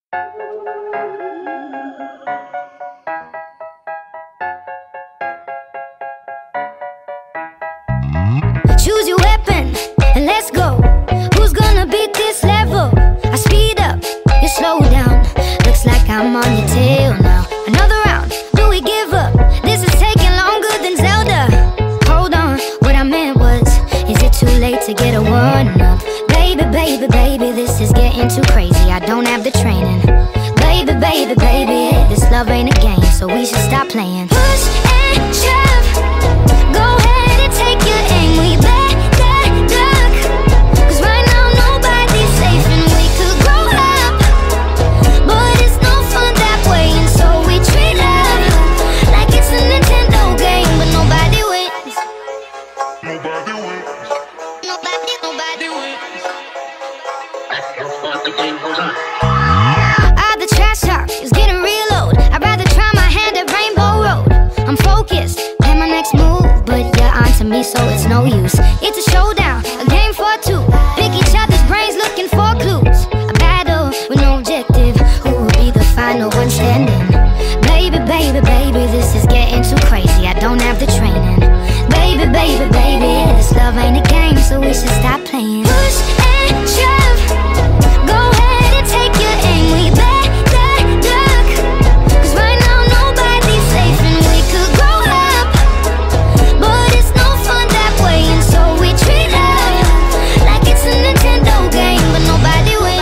Choose your weapon and let's go. Who's gonna beat this level? I speed up, you slow down. Looks like I'm on your tail now. Another round, do we give up? This is taking longer than Zelda. Hold on, what I meant was, is it too late to get a one-up? Baby, baby, baby, this is getting too crazy. I don't have the training. Baby, baby, baby, this love ain't a game, so we should stop playing. Push and shove, go ahead and take your aim. We better duck, 'cause right now nobody's safe and we could grow up, but it's no fun that way, and so we treat love like it's a Nintendo game, but nobody wins. Nobody wins. Nobody wins. The trash talk is getting reload. I'd rather try my hand at Rainbow Road. I'm focused, plan my next move, but you're onto me, so it's no use. It's a showdown, a game for two. Pick each other's brains looking for clues. A battle with no objective. Who will be the final one standing? Baby, baby, baby, this is getting too crazy. I don't have the training. Baby, baby, baby, this love ain't a game, so we should stop playing. Push and shove, go ahead and take your aim. We better duck, 'cause right now nobody's safe and we could grow up, but it's no fun that way, and so we treat love like it's a Nintendo game, but nobody wins.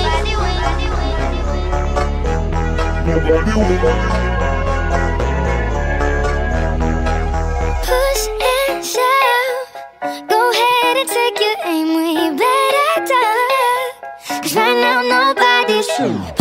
Push and shove, go ahead and take your aim. We better duck, 'cause right now nobody's